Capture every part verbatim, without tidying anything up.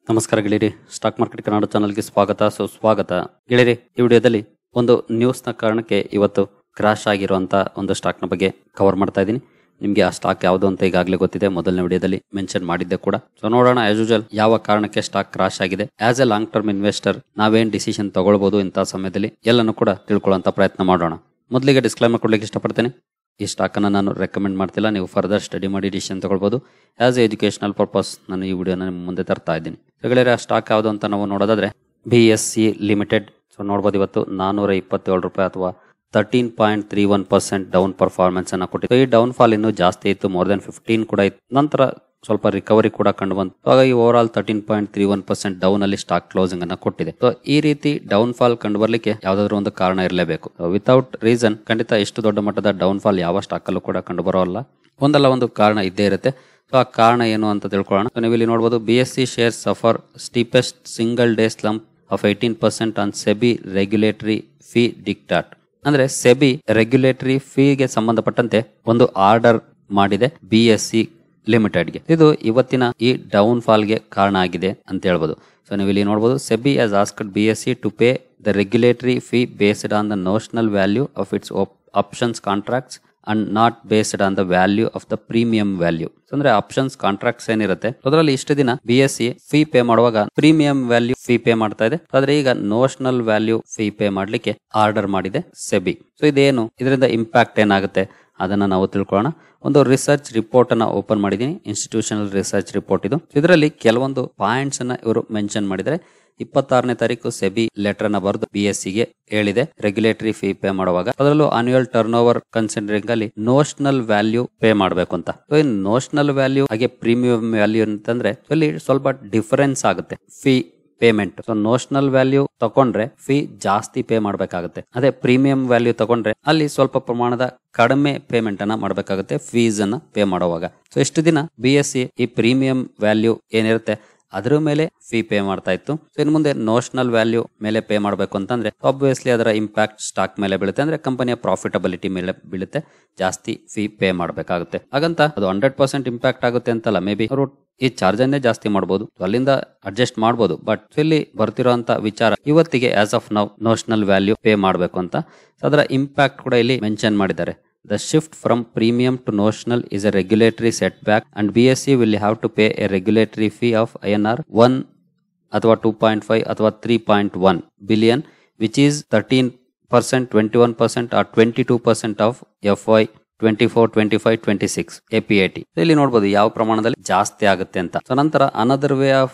ನಮಸ್ಕಾರ ಗೆಳೆಯರಿ, stock market Kannada ಚಾನಲ್ಗೆ ಸ್ವಾಗತ ಸುಸ್ವಾಗತ. ಗೆಳೆಯರಿ, ಈ ವಿಡಿಯೋದಲ್ಲಿ ಒಂದು ನ್ಯೂಸ್ನ ಕಾರಣಕ್ಕೆ ಇವತ್ತು ಕ್ರಾಶ್ ಆಗಿರುವಂತ ಒಂದು ಸ್ಟಾಕ್ನ ಬಗ್ಗೆ ಕವರ್ ಮಾಡ್ತಾ ಇದ್ದೀನಿ. ನಿಮಗೆ ಆ ಸ್ಟಾಕ್ ಯಾವುದು ಅಂತ ಈಗಾಗಲೇ ಗೊತ್ತಿದೆ, ಮೊದಲನೇ ವಿಡಿಯೋದಲ್ಲಿ ಮೆನ್ಷನ್ ಮಾಡಿದ್ದೆ ಕೂಡ. ಸೊ ನೋಡೋಣ ಆಸ್ ಯೂಶುವಲ್ ಯಾವ ಕಾರಣಕ್ಕೆ ಸ್ಟಾಕ್ ಕ್ರಾಶ್ ಆಗಿದೆ. As a long term investor ನಾವೇನ್ ಡಿಸಿಷನ್ ತಗೊಳ್ಬಹುದು ಇಂತಹ ಸಮಯದಲ್ಲಿ ಎಲ್ಲನೂ ಕೂಡ ತಿಳ್ಕೊಳ್ಳುವಂತ ಪ್ರಯತ್ನ ಮಾಡೋಣ. ಮೊದಲಿಗೆ ಡಿಸ್ಕ್ಲೈಮರ್ ಕೊಡ್ಲಿಕ್ಕೆ ಇಷ್ಟಪಡ್ತೇನೆ. ಈ ಸ್ಟಾಕ್ ಅನ್ನು ನಾನು ರೆಕಮೆಂಡ್ ಮಾಡ್ತಿಲ್ಲ, ನೀವು ಫರ್ದರ್ ಸ್ಟಡಿ ಮಾಡಿ ಡಿಸಿಷನ್ ತಗೊಳ್ಬಹುದು. ಆಸ್ ಎ ಎಜುಕೇಶನಲ್ ಪರ್ಪಸ್ ನಾನು ಈ ವಿಡಿಯೋನ ನಿಮ್ಮ ಮುಂದೆ ತರ್ತಾ ಇದ್ದೀನಿ. ಗೆಳೆಯರೆ, ಆ ಸ್ಟಾಕ್ ಯಾವುದು ಅಂತ ನಾವು ನೋಡೋದಾದ್ರೆ B S C limited. So ನೋಡಬಹುದು ಇವತ್ತು ನಾನೂರ ಇಪ್ಪತ್ತೇಳು ರೂಪಾಯಿ ಅಥವಾ thirteen point three one percent down performance ಅನ್ನ ಕೊಟ್ಟಿತ್ತು. ಈ ಡೌನ್ ಫಾಲ್ ಇನ್ನೂ ಜಾಸ್ತಿ ಇತ್ತು, ಮೋರ್ ದನ್ ಫಿಫ್ಟೀನ್ ಕೂಡ ಇತ್ತು. ನಂತರ ಸ್ವಲ್ಪ ರಿಕವರಿ ಕೂಡ ಕಂಡು ಬಂತು. ಹಾಗಾಗಿ over all thirteen point three one percent down ಅಲ್ಲಿ ಸ್ಟಾಕ್ ಕ್ಲೋಸಿಂಗ್ ಅನ್ನ ಕೊಟ್ಟಿದೆ. ಸೊ ಈ ರೀತಿ ಡೌನ್ ಫಾಲ್ ಕಂಡು ಬರ್ಲಿಕ್ಕೆ ಯಾವ್ದಾದ್ರು ಒಂದು ಕಾರಣ ಇರಲೇಬೇಕು. ವಿತೌಟ್ ರೀಸನ್ ಖಂಡಿತ ಇಷ್ಟು ದೊಡ್ಡ ಮಟ್ಟದ ಡೌನ್ ಫಾಲ್ ಯಾವ ಸ್ಟಾಕ್ ಅಲ್ಲೂ ಕೂಡ ಕಂಡು ಬರೋಲ್ಲ. ಒಂದಲ್ಲ ಒಂದು ಕಾರಣ ಇದ್ದೇ ಇರುತ್ತೆ. ಸೊ ಆ ಕಾರಣ ಏನು ಅಂತ ತಿಳ್ಕೊಳ್ಳೋಣ. ಸೊ ನೀವು ಇಲ್ಲಿ ನೋಡಬಹುದು, B S C share suffer steepest single day slump of eighteen percent on SEBI regulatory fee dictat. ಅಂದ್ರೆ ಸೆಬಿ ರೆಗ್ಯುಲೇಟರಿ ಫೀಗೆ ಸಂಬಂಧಪಟ್ಟಂತೆ ಒಂದು ಆರ್ಡರ್ ಮಾಡಿದೆ ಬಿ ಎಸ್ ಸಿ ಲಿಮಿಟೆಡ್ಗೆ. ಇದು ಇವತ್ತಿನ ಈ ಡೌನ್ ಫಾಲ್ ಗೆ ಕಾರಣ ಆಗಿದೆ ಅಂತ ಹೇಳ್ಬೋದು. ಸೊ ನೀವು ಇಲ್ಲಿ ನೋಡಬಹುದು, SEBI has asked B S C to pay the regulatory fee based on the notional value of its options contracts and not based on the value of the premium value. ಅಂದ್ರೆ options contracts ಏನಿರುತ್ತೆ ಅದರಲ್ಲಿ ಇಷ್ಟು ದಿನ B S C fee pay ಮಾಡುವಾಗ premium value fee pay ಮಾಡ್ತಾ ಇದೆ. ಆದ್ರೆ ಈಗ ನೋಷನಲ್ ವ್ಯಾಲ್ಯೂ ಫೀ ಪೇ ಮಾಡ್ಲಿಕ್ಕೆ ಆರ್ಡರ್ ಮಾಡಿದೆ ಸೆಬಿ. ಸೊ ಇದೇನು, ಇದರಿಂದ ಇಂಪ್ಯಾಕ್ಟ್ ಏನಾಗುತ್ತೆ ಅದನ್ನ ನಾವು ತಿಳ್ಕೊಳ್ಳೋಣ. ಒಂದು ರಿಸರ್ಚ್ ರಿಪೋರ್ಟ್ ಅನ್ನ ಓಪನ್ ಮಾಡಿದೀನಿ, ಇನ್ಸ್ಟಿಟ್ಯೂಷನಲ್ ರಿಸರ್ಚ್ ರಿಪೋರ್ಟ್ ಇದು. ಇದರಲ್ಲಿ ಕೆಲವೊಂದು ಪಾಯಿಂಟ್ಸ್ ಅನ್ನ ಇವರು ಮೆನ್ಷನ್ ಮಾಡಿದರೆ, ಇಪ್ಪತ್ತಾರನೇ ತಾರೀಕು ಸೆಬಿ ಲೆಟರ್ ಅನ್ನ ಬರೆದು ಬಿ ಎಸ್ ಸಿಗೆ ಹೇಳಿದೆ ರೆಗ್ಯುಲೇಟರಿ ಫೀ ಪೇ ಮಾಡುವಾಗ ಅದರಲ್ಲೂ ಆನ್ಯುವಲ್ ಟರ್ನ್ ಓವರ್ ಕನ್ಸಿಡರಿಂಗ್ ಅಲ್ಲಿ ನೋಷನಲ್ ವ್ಯಾಲ್ಯೂ ಪೇ ಮಾಡಬೇಕು ಅಂತ. ಸೊ ಇನ್ ನೋಷನಲ್ ವ್ಯಾಲ್ಯೂ ಹಾಗೆ ಪ್ರೀಮಿಯಂ ವ್ಯಾಲ್ಯೂ ಅಂತಂದ್ರೆ ಇಲ್ಲಿ ಸ್ವಲ್ಪ ಡಿಫರೆನ್ಸ್ ಆಗುತ್ತೆ fee payment. So notional value ತಗೊಂಡ್ರೆ ಫೀ ಜಾಸ್ತಿ ಪೇ ಮಾಡಬೇಕಾಗುತ್ತೆ. ಅದೇ ಪ್ರೀಮಿಯಂ ವ್ಯಾಲ್ಯೂ ತಗೊಂಡ್ರೆ ಅಲ್ಲಿ ಸ್ವಲ್ಪ ಪ್ರಮಾಣದ ಕಡಿಮೆ ಪೇಮೆಂಟ್ ಅನ್ನ ಮಾಡಬೇಕಾಗುತ್ತೆ ಫೀಸ್ ಅನ್ನ ಪೇ ಮಾಡುವಾಗ. ಸೊ ಇಷ್ಟು ದಿನ ಬಿ ಎಸ್ ಸಿ ಈ ಪ್ರೀಮಿಯಂ ವ್ಯಾಲ್ಯೂ ಏನಿರುತ್ತೆ ಅದ್ರ ಮೇಲೆ ಫೀ ಪೇ ಮಾಡ್ತಾ ಇತ್ತು. ಸೊ ಇನ್ನು ಮುಂದೆ ನೋಷನಲ್ ವ್ಯಾಲ್ಯೂ ಮೇಲೆ ಪೇ ಮಾಡಬೇಕು ಅಂತಂದ್ರೆ ಆಬ್ವಿಯಸ್ಲಿ ಅದರ ಇಂಪ್ಯಾಕ್ಟ್ ಸ್ಟಾಕ್ ಮೇಲೆ ಬೀಳುತ್ತೆ, ಅಂದ್ರೆ ಕಂಪನಿಯ ಪ್ರಾಫಿಟಬಿಲಿಟಿ ಮೇಲೆ ಬೀಳುತ್ತೆ, ಜಾಸ್ತಿ ಫೀ ಪೇ ಮಾಡಬೇಕಾಗುತ್ತೆ. ಹಾಗಂತ ಅದು ಹಂಡ್ರೆಡ್ ಪರ್ಸೆಂಟ್ ಇಂಪ್ಯಾಕ್ಟ್ ಆಗುತ್ತೆ ಅಂತಲ್ಲ, ಮೇ ಬಿ ಅವರು ಈ ಚಾರ್ಜ್ ಅನ್ನೇ ಜಾಸ್ತಿ ಮಾಡಬಹುದು, ಅಲ್ಲಿಂದ ಅಡ್ಜಸ್ಟ್ ಮಾಡಬಹುದು. ಬಟ್ ಇಲ್ಲಿ ಬರ್ತಿರೋಂತ ವಿಚಾರ ಇವತ್ತಿಗೆ as of now notional value pay ಮಾಡಬೇಕು ಅಂತ. ಅದರ ಇಂಪ್ಯಾಕ್ಟ್ ಕೂಡ ಇಲ್ಲಿ ಮೆನ್ಷನ್ ಮಾಡಿದ್ದಾರೆ. The shift from premium to notional is a regulatory setback and B S C will have to pay a regulatory fee of I N R one ಅಥವಾ two point five ಅಥವಾ three point one billion which is thirteen percent, twenty-one percent or twenty-two percent of F Y twenty-four, twenty-five, twenty-six A P A T. ಇಲ್ಲಿ ನೋಡಬಹುದು ಯಾವ ಪ್ರಮಾಣದಲ್ಲಿ ಜಾಸ್ತಿ ಆಗುತ್ತೆ ಅಂತ. So ನಂತರ another way of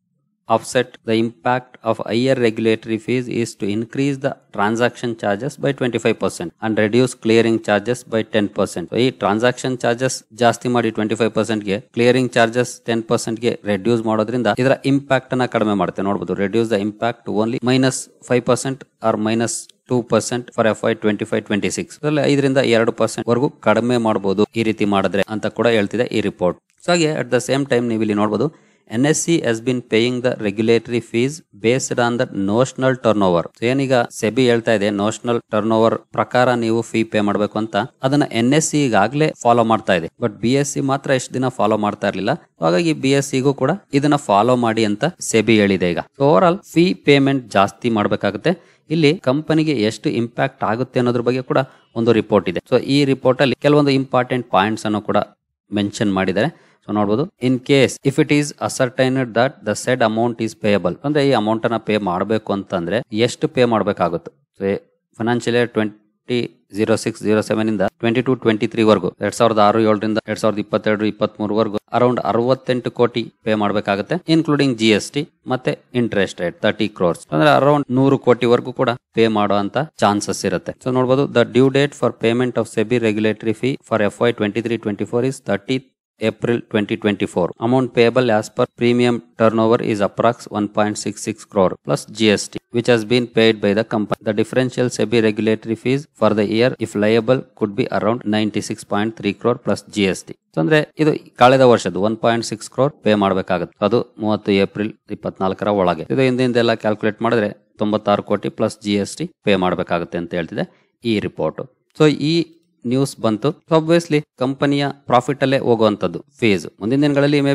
offset the impact of higher regulatory fees is to increase the transaction charges by twenty-five percent and reduce clearing charges by ten percent. So, ಈ transaction charges ಜಾಸ್ತಿ ಮಾಡಿ twenty-five percent ಗೆ, clearing charges ten percent ಗೆ reduce ಮಾಡೋದ್ರಿಂದ ಇದರ impact ಅನ್ನ ಕಡಿಮೆ ಮಾಡುತ್ತೆ. ನೋಡಬಹುದು, reduce the impact to only minus five percent or minus two percent for F Y twenty-five, twenty-six. ಅದರಲ್ಲಿ ಐದರಿಂದ ಎರಡು ಪರ್ಸೆಂಟ್ ವರೆಗೂ ಕಡಿಮೆ ಮಾಡಬಹುದು ಈ ರೀತಿ ಮಾಡಿದ್ರೆ ಅಂತ ಕೂಡ ಹೇಳ್ತಿದೆ ಈ ರಿಪೋರ್ಟ್. ಸೊ ಹಾಗೆ ಅಟ್ ದ ಸೇಮ್ ಟೈಮ್ ನೀವು ಇಲ್ಲಿ ನೋಡಬಹುದು, N S E has been paying the regulatory fees based on the notional turnover. So ಏನೀಗ ಸೆಬಿ ಹೇಳ್ತಾ ಇದೆ ನೋಷನಲ್ ಟರ್ನ್ ಓವರ್ ಪ್ರಕಾರ ನೀವು ಫೀ ಪೇ ಮಾಡಬೇಕು ಅಂತ, ಅದನ್ನ ಎನ್ ಎಸ್ ಸಿ ಈಗಾಗಲೇ ಫಾಲೋ ಮಾಡ್ತಾ ಇದೆ. ಬಟ್ ಬಿ ಎಸ್ ಸಿ ಮಾತ್ರ ಎಷ್ಟು ದಿನ ಫಾಲೋ ಮಾಡ್ತಾ ಇರಲಿಲ್ಲ. ಹಾಗಾಗಿ ಬಿ ಎಸ್ ಸಿಗೂ ಕೂಡ ಇದನ್ನ ಫಾಲೋ ಮಾಡಿ ಅಂತ ಸೆಬಿ ಹೇಳಿದೆ ಈಗ. So over all fee payment ಜಾಸ್ತಿ ಮಾಡಬೇಕಾಗುತ್ತೆ. ಇಲ್ಲಿ ಕಂಪನಿಗೆ ಎಷ್ಟು ಇಂಪ್ಯಾಕ್ಟ್ ಆಗುತ್ತೆ ಅನ್ನೋದ್ರ ಬಗ್ಗೆ ಕೂಡ ಒಂದು ರಿಪೋರ್ಟ್ ಇದೆ. ಸೊ ಈ ರಿಪೋರ್ಟ್ ಅಲ್ಲಿ ಕೆಲವೊಂದು ಇಂಪಾರ್ಟೆಂಟ್ ಪಾಯಿಂಟ್ಸ್ ಅನ್ನು ಕೂಡ ಮೆನ್ಷನ್ ಮಾಡಿದ್ದಾರೆ. ಸೊ ನೋಡಬಹುದು, in case if it is ascertained that the said amount is payable, ಅಂದ್ರೆ ಈ ಅಮೌಂಟ್ ಅನ್ನ ಪೇ ಮಾಡಬೇಕು ಅಂತಂದ್ರೆ ಎಷ್ಟು ಪೇ ಮಾಡಬೇಕಾಗುತ್ತೆ. So financial year twenty zero six zero seven ಇಂದ ಟ್ವೆಂಟಿ ಟು ಟ್ವೆಂಟಿ ತ್ರೀ ವರ್ಗು, ಎರಡ್ ಸಾವಿರದ ಆರು ಏಳರಿಂದ ಎರಡ್ ಸಾವಿರದ ಇಪ್ಪತ್ತೆರಡು ಇಪ್ಪತ್ತ್ ಮೂರು ವರ್ಗು ಅರೌಂಡ್ ಅರವತ್ತೆಂಟು ಕೋಟಿ ಪೇ ಮಾಡಬೇಕಾಗುತ್ತೆ, ಇನ್ಕ್ಲೂಡಿಂಗ್ ಜಿ ಎಸ್ ಟಿ ಮತ್ತೆ ಇಂಟ್ರೆಸ್ಟ್ ರೇಟ್ ತರ್ಟಿ ಕ್ರೋರ್ಸ್, ಅಂದ್ರೆ ಅರೌಂಡ್ ನೂರು ಕೋಟಿ ವರ್ಗು ಕೂಡ ಪೇ ಮಾಡುವಂತ ಚಾನ್ಸಸ್ ಇರುತ್ತೆ. ಸೊ ನೋಡಬಹುದು, the due date for payment of SEBI regulatory fee for F Y twenty three twenty four is thirty April twenty twenty-four. Amount payable as per premium turnover is approx one point six six crore plus G S T which has been paid by the company. The differential SEBI regulatory fees for the year if liable could be around ninety-six point three crore plus G S T. ಅಂದ್ರೆ ಇದು ಕಳೆದ ವರ್ಷದ one point six crore pay ಮಾಡಬೇಕಾಗುತ್ತೆ. ಅದು ಮೂವತ್ತು April ಇಪ್ಪತ್ನಾಲ್ಕರ ಒಳಗೆ. ಇದು ಹಿಂದಿಂದೆಲ್ಲ ಕ್ಯಾಲ್ಕುಲೇಟ್ ಮಾಡಿದ್ರೆ ತೊಂಬತ್ತಾರು ಕೋಟಿ plus G S T pay ಮಾಡಬೇಕಾಗುತ್ತೆ ಅಂತ ಹೇಳ್ತಿದೆ ಈ ರಿಪೋರ್ಟ್. ಸೊ ಈ ನ್ಯೂಸ್ ಬಂತು. ಆಬ್ವಿಯಸ್ಲಿ ಕಂಪನಿಯ ಪ್ರಾಫಿಟ್ ಅಲ್ಲೇ ಹೋಗುವಂತದ್ದು ಫೀಸ್. ಮುಂದಿನ ದಿನಗಳಲ್ಲಿ maybe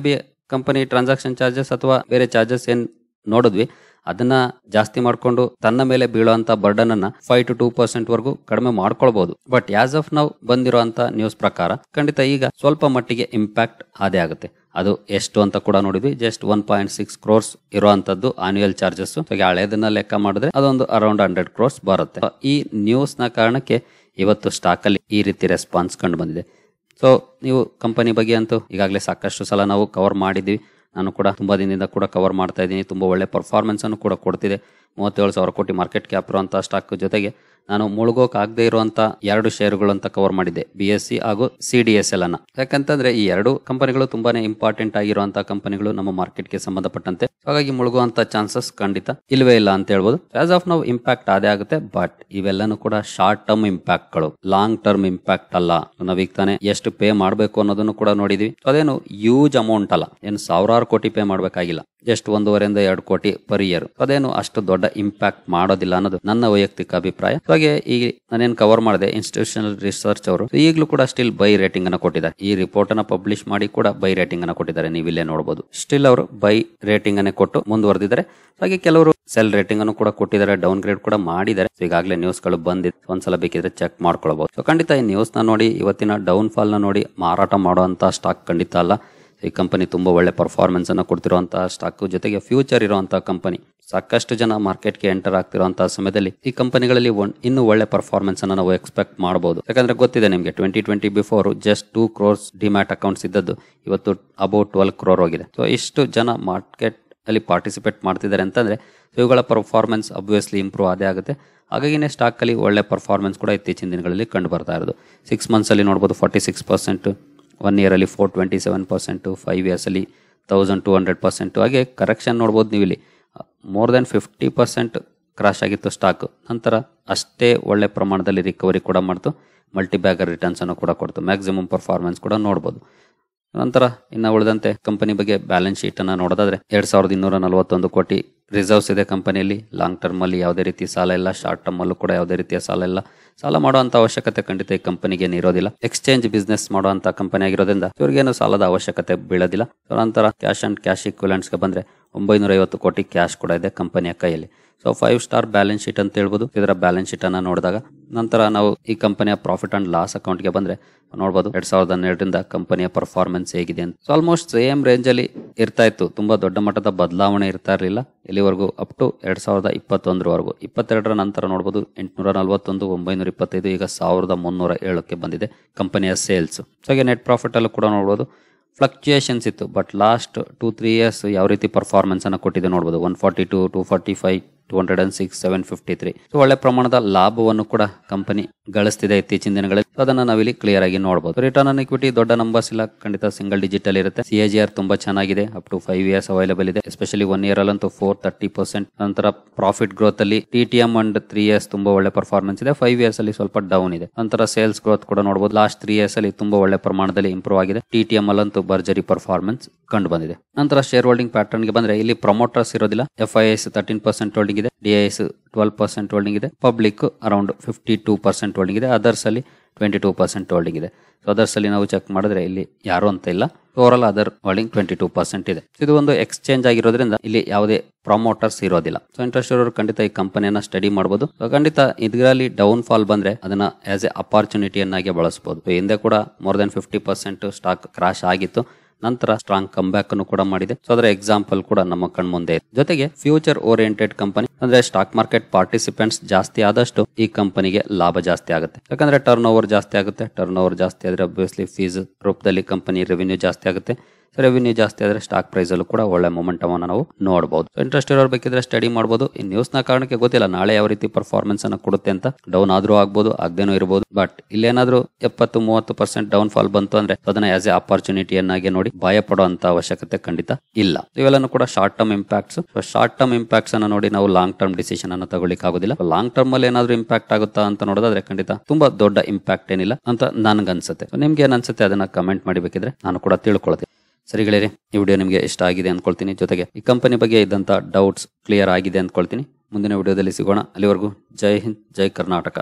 company transaction charges ಅಥವಾ ಬೇರೆ ಚಾರ್ಜಸ್ ಏನ್ ನೋಡಿದ್ವಿ ಅದನ್ನ ಜಾಸ್ತಿ ಮಾಡ್ಕೊಂಡು ತನ್ನ ಮೇಲೆ ಬೀಳುವಂತ ಬರ್ಡನ್ ಅನ್ನ ಫೈವ್ ಟು ಟೂ ಪರ್ಸೆಂಟ್ ವರೆಗೂ ಕಡಿಮೆ ಮಾಡ್ಕೊಳ್ಬಹುದು. ಬಟ್ ಆಸ್ ಆಫ್ ನಾವು ಬಂದಿರುವಂತ ನ್ಯೂಸ್ ಪ್ರಕಾರ ಖಂಡಿತ ಈಗ ಸ್ವಲ್ಪ ಮಟ್ಟಿಗೆ ಇಂಪ್ಯಾಕ್ಟ್ ಆದೇ ಆಗುತ್ತೆ. ಅದು ಎಷ್ಟು ಅಂತ ಕೂಡ ನೋಡಿದ್ವಿ. Just one point six crores ಇರುವಂತದ್ದು ಆನ್ಯುಯಲ್ ಚಾರ್ಜಸ್. ಹಳೆದನ್ನ ಲೆಕ್ಕ ಮಾಡಿದ್ರೆ ಅದೊಂದು ಅರೌಂಡ್ ಹಂಡ್ರೆಡ್ ಕ್ರೋರ್ಸ್ ಬರುತ್ತೆ. ಈ ನ್ಯೂಸ್ ನ ಕಾರಣಕ್ಕೆ ಇವತ್ತು ಸ್ಟಾಕ್ ಅಲ್ಲಿ ಈ ರೀತಿ ರೆಸ್ಪಾನ್ಸ್ ಕಂಡು ಬಂದಿದೆ. ಸೊ ನೀವು ಕಂಪನಿ ಬಗ್ಗೆ ಅಂತೂ ಈಗಾಗಲೇ ಸಾಕಷ್ಟು ಸಲ ನಾವು ಕವರ್ ಮಾಡಿದ್ವಿ. ನಾನು ಕೂಡ ತುಂಬಾ ದಿನದಿಂದ ಕೂಡ ಕವರ್ ಮಾಡ್ತಾ ಇದ್ದೀನಿ. ತುಂಬಾ ಒಳ್ಳೆ ಪರ್ಫಾರ್ಮೆನ್ಸ್ ಅನ್ನು ಕೂಡ ಕೊಡ್ತಿದೆ. ಮೂವತ್ತೇಳು ಸಾವಿರ ಕೋಟಿ ಮಾರ್ಕೆಟ್ ಕ್ಯಾಪ್ ಇರುವಂತಹ ಸ್ಟಾಕ್ ಜೊತೆಗೆ ನಾನು ಮುಳುಗೋಕ್ ಆಗದೆ ಇರುವಂತ ಎರಡು ಶೇರುಗಳು ಅಂತ ಕವರ್ ಮಾಡಿದ್ದೆ, ಬಿ ಎಸ್ ಸಿ ಹಾಗೂ ಸಿ ಡಿ ಎಸ್ ಎಲ್ ಅನ್ನ. ಯಾಕಂತಂದ್ರೆ ಈ ಎರಡು ಕಂಪನಿಗಳು ತುಂಬಾನೇ ಇಂಪಾರ್ಟೆಂಟ್ ಆಗಿರುವಂತಹ ಕಂಪನಿಗಳು ನಮ್ಮ ಮಾರ್ಕೆಟ್ಗೆ ಸಂಬಂಧಪಟ್ಟಂತೆ. ಹಾಗಾಗಿ ಮುಳುಗುವಂತ ಚಾನ್ಸಸ್ ಖಂಡಿತ ಇಲ್ವೇ ಇಲ್ಲ ಅಂತ ಹೇಳ್ಬೋದು. ಆಸ್ ಆಫ್ ನಾವು ಇಂಪ್ಯಾಕ್ಟ್ ಆದೇ ಆಗುತ್ತೆ. ಬಟ್ ಇವೆಲ್ಲನೂ ಕೂಡ ಶಾರ್ಟ್ ಟರ್ಮ್ ಇಂಪ್ಯಾಕ್ಟ್ ಗಳು, ಲಾಂಗ್ ಟರ್ಮ್ ಇಂಪ್ಯಾಕ್ಟ್ ಅಲ್ಲ. ನಾವೀಗ ತಾನೇ ಎಷ್ಟು ಪೇ ಮಾಡಬೇಕು ಅನ್ನೋದನ್ನು ಕೂಡ ನೋಡಿದ್ವಿ. ಅದೇನು ಯೂಜ್ ಅಮೌಂಟ್ ಅಲ್ಲ, ಏನು ಸಾವಿರಾರು ಕೋಟಿ ಪೇ ಮಾಡಬೇಕಾಗಿಲ್ಲ. ಜಸ್ಟ್ ಒಂದೂವರೆಯಿಂದ ಎರಡು ಕೋಟಿ ಪರ್ ಇಯರ್. ಅದೇನು ಅಷ್ಟು ದೊಡ್ಡ ಇಂಪ್ಯಾಕ್ಟ್ ಮಾಡೋದಿಲ್ಲ ಅನ್ನೋದು ನನ್ನ ವೈಯಕ್ತಿಕ ಅಭಿಪ್ರಾಯ. ಹಾಗೆ ಈ ನಾನೇನು ಕವರ್ ಮಾಡಿದೆ ಇನ್ಸ್ಟಿಟ್ಯೂಷನಲ್ ರಿಸರ್ಚ್ ಅವರು ಈಗಲೂ ಕೂಡ ಸ್ಟಿಲ್ ಬೈ ರೇಟಿಂಗ್ ಅನ್ನ ಕೊಟ್ಟಿದ್ದಾರೆ. ಈ ರಿಪೋರ್ಟ್ ಅನ್ನ ಪಬ್ಲಿಷ್ ಮಾಡಿ ಕೂಡ ಬೈ ರೇಟಿಂಗ್ ಅನ್ನ ಕೊಟ್ಟಿದ್ದಾರೆ. ನೀವು ಇಲ್ಲೇ ನೋಡಬಹುದು. ಸ್ಟಿಲ್ ಅವರು ಬೈ ರೇಟಿಂಗ್ ಅನ್ನೇ ಕೊಟ್ಟು ಮುಂದುವರೆದಿದ್ದಾರೆ. ಹಾಗೆ ಕೆಲವರು ಸೆಲ್ ರೇಟಿಂಗ್ ಅನ್ನು ಕೂಡ ಕೊಟ್ಟಿದ್ದಾರೆ, ಡೌನ್ ಗ್ರೇಡ್ ಕೂಡ ಮಾಡಿದ್ದಾರೆ. ಈಗಾಗಲೇ ನ್ಯೂಸ್ ಗಳು ಬಂದಿದೆ, ಒಂದ್ಸಲ ಬೇಕಿದ್ರೆ ಚೆಕ್ ಮಾಡ್ಕೊಳ್ಬಹುದು. ಸೊ ಖಂಡಿತ ಈ ನ್ಯೂಸ್ ನ ನೋಡಿ, ಇವತ್ತಿನ ಡೌನ್ ಫಾಲ್ ನ ನೋಡಿ ಮಾರಾಟ ಮಾಡುವಂತ ಸ್ಟಾಕ್ ಖಂಡಿತ ಅಲ್ಲ. ಈ ಕಂಪನಿ ತುಂಬಾ ಒಳ್ಳೆ ಪರ್ಫಾರ್ಮೆನ್ಸ್ ಅನ್ನು ಕೊಡ್ತಿರುವಂತಹ ಸ್ಟಾಕ್, ಜೊತೆಗೆ ಫ್ಯೂಚರ್ ಇರುವಂತಹ ಕಂಪನಿ. ಸಾಕಷ್ಟು ಜನ ಮಾರ್ಕೆಟ್ಗೆ ಎಂಟರ್ ಆಗ್ತಿರುವಂತಹ ಸಮಯದಲ್ಲಿ ಈ ಕಂಪನಿಗಳಲ್ಲಿ ಇನ್ನೂ ಒಳ್ಳೆ ಪರ್ಫಾರ್ಮೆನ್ಸ್ ಅನ್ನು ನಾವು ಎಕ್ಸ್ಪೆಕ್ಟ್ ಮಾಡಬಹುದು. ಯಾಕಂದ್ರೆ ಗೊತ್ತಿದೆ ನಿಮಗೆ, twenty twenty before just two crores demat accounts ಇದ್ದದ್ದು ಇವತ್ತು ಅಬೌಟ್ ಟ್ವೆಲ್ ಕ್ರೋರ್ ಹೋಗಿದೆ. ಸೊ ಇಷ್ಟು ಜನ ಮಾರ್ಕೆಟ್ ಅಲ್ಲಿ ಪಾರ್ಟಿಸಿಪೇಟ್ ಮಾಡ್ತಿದ್ದಾರೆ ಅಂತಂದ್ರೆ ಇವುಗಳ ಪರ್ಫಾರ್ಮೆನ್ಸ್ ಅಬ್ವಿಯಸ್ಲಿ ಇಂಪ್ರೂವ್ ಆದೇ ಆಗುತ್ತೆ. ಹಾಗಾಗಿನೇ ಸ್ಟಾಕ್ ಅಲ್ಲಿ ಒಳ್ಳೆ ಪರ್ಫಾರ್ಮೆನ್ಸ್ ಕೂಡ ಇತ್ತೀಚಿನ ದಿನಗಳಲ್ಲಿ ಕಂಡು ಬರ್ತಾ ಇರೋದು. ಸಿಕ್ಸ್ ಮಂತ್ಸ್ ಅಲ್ಲಿ ನೋಡಬಹುದು forty six percent, one year ಅಲ್ಲಿ four twenty seven percent, five years ಅಲ್ಲಿ ತೌಸಂಡ್ ಟೂ ಹಂಡ್ರೆಡ್ ಪರ್ಸೆಂಟ್. ಹಾಗೆ ಕರೆಕ್ಷನ್ ನೋಡ್ಬೋದು ನೀವು ಇಲ್ಲಿ more than fifty percent crash ಆಗಿತ್ತು ಸ್ಟಾಕ್. ನಂತರ ಅಷ್ಟೇ ಒಳ್ಳೆ ಪ್ರಮಾಣದಲ್ಲಿ ರಿಕವರಿ ಕೂಡ ಮಾಡ್ತು, ಮಲ್ಟಿ ಬ್ಯಾಗರ್ ರಿಟರ್ನ್ಸ್ ಅನ್ನು ಕೂಡ ಕೊಡ್ತು, ಮ್ಯಾಕ್ಸಿಮಮ್ ಪರ್ಫಾರ್ಮೆನ್ಸ್ ಕೂಡ ನೋಡ್ಬೋದು. ನಂತರ ಇನ್ನು ಉಳಿದಂತೆ ಕಂಪನಿ ಬಗ್ಗೆ ಬ್ಯಾಲೆನ್ಸ್ ಶೀಟ್ ಅನ್ನ ನೋಡೋದಾದ್ರೆ ಎರಡ್ ಸಾವಿರದ ಇನ್ನೂರ ನಲವತ್ತೊಂದು ಕೋಟಿ ರಿಸರ್ವ್ಸ್ ಇದೆ ಕಂಪನಿಯಲ್ಲಿ. ಲಾಂಗ್ ಟರ್ಮ್ ಅಲ್ಲಿ ಯಾವುದೇ ರೀತಿ ಸಾಲ ಇಲ್ಲ, ಶಾರ್ಟ್ ಟರ್ಮ್ ಅಲ್ಲೂ ಕೂಡ ಯಾವುದೇ ರೀತಿಯ ಸಾಲ ಇಲ್ಲ. ಸಾಲ ಮಾಡುವಂತ ಅವಶ್ಯಕತೆ ಖಂಡಿತ ಈ ಕಂಪನಿಗೆ ಇರೋದಿಲ್ಲ. ಎಕ್ಸ್ಚೇಂಜ್ ಬಿಸ್ನೆಸ್ ಮಾಡುವಂತ ಕಂಪನಿ ಆಗಿರೋದ್ರಿಂದ ಇವರಿಗೇನು ಸಾಲದ ಅವಶ್ಯಕತೆ ಬೀಳೋದಿಲ್ಲ. ನಂತರ ಕ್ಯಾಶ್ ಅಂಡ್ ಕ್ಯಾಶ್ ಇಕ್ವಿಲೆಂಟ್ಸ್ ಗೆ ಬಂದ್ರೆ ಒಂಬೈನೂರ ಐವತ್ತು ಕೋಟಿ ಕ್ಯಾಶ್ ಕೂಡ ಇದೆ ಕಂಪನಿಯ ಕೈಯಲ್ಲಿ. So five star balance sheet ಅಂತ ಹೇಳ್ಬೋದು ಇದರ ಬ್ಯಾಲೆನ್ಸ್ ಶೀಟ್ ಅನ್ನ ನೋಡಿದಾಗ. ನಂತರ ನಾವು ಈ ಕಂಪನಿಯ ಪ್ರಾಫಿಟ್ ಅಂಡ್ ಲಾಸ್ ಅಕೌಂಟ್ ಗೆ ಬಂದ್ರೆ ನೋಡಬಹುದು ಎರಡ್ ಸಾವಿರದ ಹನ್ನೆರಡರಿಂದ ಕಂಪನಿಯ ಪರ್ಫಾರ್ಮೆನ್ಸ್ ಹೇಗಿದೆ ಅಂತ. ಸೊ ಆಲ್ಮೋಸ್ಟ್ ಸೇಮ್ ರೇಂಜ್ ಅಲ್ಲಿ ಇರ್ತಾ ಇತ್ತು, ತುಂಬಾ ದೊಡ್ಡ ಮಟ್ಟದ ಬದಲಾವಣೆ ಇರ್ತಾ ಇರಲಿಲ್ಲ ಇಲ್ಲಿವರೆಗೂ ಅಪ್ ಟು ಎರಡ್ ಸಾವಿರದ ಇಪ್ಪತ್ತೊಂದರವರೆಗೂ. ಇಪ್ಪತ್ತೆರಡರ ನಂತರ ನೋಡಬಹುದು ಎಂಟುನೂರ ನಲವತ್ತೊಂದು, ಒಂಬೈನೂರ ಇಪ್ಪತ್ತೈದು, ಈಗ ಸಾವಿರದ ಮುನ್ನೂರ ಏಳಕ್ಕೆ ಬಂದಿದೆ ಕಂಪನಿಯ ಸೇಲ್ಸ್. ಹಾಗೆ ನೆಟ್ ಪ್ರಾಫಿಟ್ ಅಲ್ಲೂ ಕೂಡ ನೋಡಬಹುದು ಫ್ಲಕ್ಚುಯೇಷನ್ಸ್ ಇತ್ತು. But last two three years ಯಾವ ರೀತಿ ಪರ್ಫಾರ್ಮೆನ್ಸ್ ಅನ್ನು ಕೊಟ್ಟಿದೆ ನೋಡಬಹುದು. One forty two, two forty five, two hundred and six, seven fifty three. ಒಳ್ಳೆ ಪ್ರಮಾಣದ ಲಾಭವನ್ನು ಕೂಡ ಕಂಪನಿ ಗಳಿಸ್ತಿದೆ ಇತ್ತೀಚಿನ ದಿನಗಳಲ್ಲಿ. ಅದನ್ನ ನಾವಿಲ್ಲಿ ಕ್ಲಿಯರ್ ಆಗಿ ನೋಡಬಹುದು. ರಿಟರ್ನ್ ಆನ್ ಇಕ್ವಿಟಿ ದೊಡ್ಡ ನಂಬರ್ಸ್ ಇಲ್ಲ, ಖಂಡಿತ ಸಿಂಗಲ್ ಡಿಜಿಟ್ ಅಲ್ಲಿ ಇರುತ್ತೆ. ಸಿ ಎ ಜಿ ಆರ್ ತುಂಬಾ ಚೆನ್ನಾಗಿದೆ, up to five years available ಇದೆ. ಎಸ್ಪೆಷಲಿ ಒನ್ ಇಯರ್ ಅಲ್ಲಂತೂ ಫೋರ್ ತರ್ಟಿ ಪರ್ಸೆಂಟ್. ನಂತರ ಪ್ರಾಫಿಟ್ ಗ್ರೋತ್ ಅಲ್ಲಿ T T M and three years ತುಂಬಾ ಒಳ್ಳೆ ಪರ್ಫಾರ್ಮೆನ್ಸ್ ಇದೆ. ಫೈವ್ ಇಯರ್ಸ್ ಅಲ್ಲಿ ಸ್ವಲ್ಪ ಡೌನ್ ಇದೆ. ನಂತರ ಸೇಲ್ಸ್ ಗ್ರೋತ್ ಕೂಡ ನೋಡಬಹುದು, ಲಾಸ್ಟ್ ತ್ರೀ ಇಯರ್ಸ್ ಅಲ್ಲಿ ತುಂಬಾ ಒಳ್ಳೆ ಪ್ರಮಾಣದಲ್ಲಿ ಇಂಪ್ರೂವ್ ಆಗಿದೆ. ಟಿ ಟಿ ಎಂ ಅಲ್ಲಂತೂ ಭರ್ಜರಿ ಪರ್ಫಾರ್ಮೆನ್ಸ್ ಕಂಡು ಬಂದಿದೆ. ನಂತರ ಶೇರ್ ಹೋಲ್ಡಿಂಗ್ ಪ್ಯಾಟರ್ನ್ ಗೆ ಬಂದ್ರೆ ಇಲ್ಲಿ ಪ್ರಮೋಟರ್ಸ್ ಇರೋದಿಲ್ಲ. F I S thirteen percent holding ಇದೆ, D I S twelve percent holding ಇದೆ, public around fifty two percent holding ಇದೆ, ಅದರ್ಸ್ ಅಲ್ಲಿ ಟ್ವೆಂಟಿ ಟೂ ಪರ್ಸೆಂಟ್ ಹೋಲ್ಡಿಂಗ್ ಇದೆ. ಸೊ ಅದರ್ಸ್ ಅಲ್ಲಿ ನಾವು ಚೆಕ್ ಮಾಡಿದ್ರೆ ಇಲ್ಲಿ ಯಾರು ಅಂತ ಇಲ್ಲ, over all other holding twenty two percent ಇದೆ. ಇದು ಒಂದು ಎಕ್ಸ್ಚೇಂಜ್ ಆಗಿರೋದ್ರಿಂದ ಇಲ್ಲಿ ಯಾವುದೇ ಪ್ರಮೋಟರ್ಸ್ ಇರೋದಿಲ್ಲ. ಸೊ ಇಂಟ್ರೆಸ್ಟ್ ಇರೋರು ಖಂಡಿತ ಈ ಕಂಪನಿಯನ್ನ ಸ್ಟಡಿ ಮಾಡಬಹುದು. ಖಂಡಿತ ಇದರಲ್ಲಿ ಡೌನ್ ಫಾಲ್ ಬಂದ್ರೆ ಅದನ್ನ ಆಸ್ ಎ ಅಪಾರ್ಚುನಿಟಿಯನ್ನಾಗಿ ಬಳಸಬಹುದು. ಹಿಂದೆ ಕೂಡ more than fifty percent stock crash ಆಗಿತ್ತು, ನಂತರ ಸ್ಟ್ರಾಂಗ್ ಕಮ್ ಬ್ಯಾಕ್ ಅನ್ನು ಕೂಡ ಮಾಡಿದೆ. ಸೊ ಅದರ ಎಕ್ಸಾಂಪಲ್ ಕೂಡ ನಮ್ಮ ಕಣ್ಮುಂದೆ ಇದೆ. ಜೊತೆಗೆ ಫ್ಯೂಚರ್ ಓರಿಯೆಂಟೆಡ್ ಕಂಪನಿ ಅಂದ್ರೆ ಸ್ಟಾಕ್ ಮಾರ್ಕೆಟ್ ಪಾರ್ಟಿಸಿಪೆಂಟ್ಸ್ ಜಾಸ್ತಿ ಆದಷ್ಟು ಈ ಕಂಪನಿಗೆ ಲಾಭ ಜಾಸ್ತಿ ಆಗುತ್ತೆ. ಯಾಕಂದ್ರೆ ಟರ್ನ್ ಓವರ್ ಜಾಸ್ತಿ ಆಗುತ್ತೆ. ಟರ್ನ್ ಓವರ್ ಜಾಸ್ತಿ ಆದ್ರೆ ಅಬ್ವಿಯಸ್ಲಿ ಫೀಸ್ ರೂಪದಲ್ಲಿ ಕಂಪನಿ ರೆವಿನ್ಯೂ ಜಾಸ್ತಿ ಆಗುತ್ತೆ. ರೆವಿನ್ಯೂ ಜಾಸ್ತಿ ಆದ್ರೆ ಸ್ಟಾಕ್ ಪ್ರೈಸ್ ಅಲ್ಲೂ ಕೂಡ ಒಳ್ಳೆ ಮೊಮೆಂಟಮ್ ಅನ್ನು ನಾವು ನೋಡಬಹುದು. ಇಂಟ್ರೆಸ್ಟ್ ಇರೋರು ಬೇಕಿದ್ರೆ ಸ್ಟಡಿ ಮಾಡಬಹುದು. ಈ ನ್ಯೂಸ್ ನ ಕಾರಣಕ್ಕೆ ಗೊತ್ತಿಲ್ಲ ನಾಳೆ ಯಾವ ರೀತಿ ಪರ್ಫಾರ್ಮೆನ್ಸ್ ಅನ್ನು ಕೊಡುತ್ತೆ ಅಂತ. ಡೌನ್ ಆದ್ರೂ ಆಗ್ಬಹುದು, ಆಗದೇನೂ ಇರಬಹುದು. ಬಟ್ ಇಲ್ಲೇನಾದ್ರೂ ಎಪ್ಪತ್ತು ಮೂವತ್ತು ಪರ್ಸೆಂಟ್ ಡೌನ್ ಫಾಲ್ ಬಂತು ಅಂದ್ರೆ ಅದನ್ನ ಆಸ್ ಎ ಆಪರ್ಚುನಿಟಿಯನ್ನಾಗಿ ನೋಡಿ ಭಯ ಪಡುವಂತ ಅವಶ್ಯಕತೆ ಖಂಡಿತ ಇಲ್ಲ. ಇವೆಲ್ಲನೂ ಕೂಡ short term impacts. Short term impacts ಅನ್ನು ನೋಡಿ ನಾವು ಲಾಂಗ್ ಟರ್ಮ್ ಡಿಸಿಷನ್ ಅನ್ನು ತಗೊಳ್ಳಿಕ್ಕೆ ಆಗೋದಿಲ್ಲ. ಲಾಂಗ್ ಟರ್ಮ್ ಅಲ್ಲಿ ಏನಾದ್ರೂ ಇಂಪ್ಯಾಕ್ಟ್ ಆಗುತ್ತಾ ಅಂತ ನೋಡೋದಾದ್ರೆ ಖಂಡಿತ ತುಂಬಾ ದೊಡ್ಡ ಇಂಪ್ಯಾಕ್ಟ್ ಏನಿಲ್ಲ ಅಂತ ನನ್ಗನ್ಸುತ್ತೆ. ನಿಮ್ಗೆ ಏನ್ ಅನ್ಸುತ್ತೆ ಅದನ್ನ ಕಮೆಂಟ್ ಮಾಡಿ, ಬೇಕಿದ್ರೆ ನಾನು ಕೂಡ ತಿಳ್ಕೊಳ್ತೀನಿ. ಸರಿ ಗೆಳೆಯರೆ, ಈ ವಿಡಿಯೋ ನಿಮಗೆ ಇಷ್ಟ ಆಗಿದೆ ಅನ್ಕೊಳ್ತೀನಿ. ಜೊತೆಗೆ ಈ ಕಂಪನಿ ಬಗ್ಗೆ ಇದ್ದಂತ ಡೌಟ್ಸ್ ಕ್ಲಿಯರ್ ಆಗಿದೆ ಅನ್ಕೊಳ್ತೀನಿ. ಮುಂದಿನ ವಿಡಿಯೋದಲ್ಲಿ ಸಿಗೋಣ. ಅಲ್ಲಿವರೆಗೂ ಜೈ ಹಿಂದ್, ಜೈ ಕರ್ನಾಟಕ.